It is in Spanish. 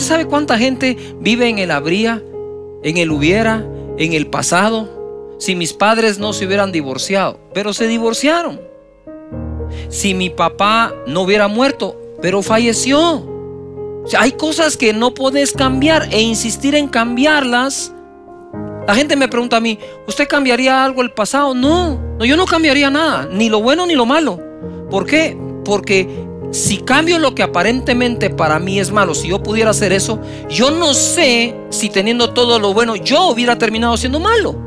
sabe cuánta gente vive en el habría, en el hubiera, en el pasado? Si mis padres no se hubieran divorciado, pero se divorciaron. Si mi papá no hubiera muerto, pero falleció. O sea, hay cosas que no puedes cambiar, e insistir en cambiarlas. La gente me pregunta a mí: ¿usted cambiaría algo del pasado? No, yo no cambiaría nada, ni lo bueno ni lo malo. ¿Por qué? Porque si cambio lo que aparentemente para mí es malo, si yo pudiera hacer eso, yo no sé si teniendo todo lo bueno yo hubiera terminado siendo malo.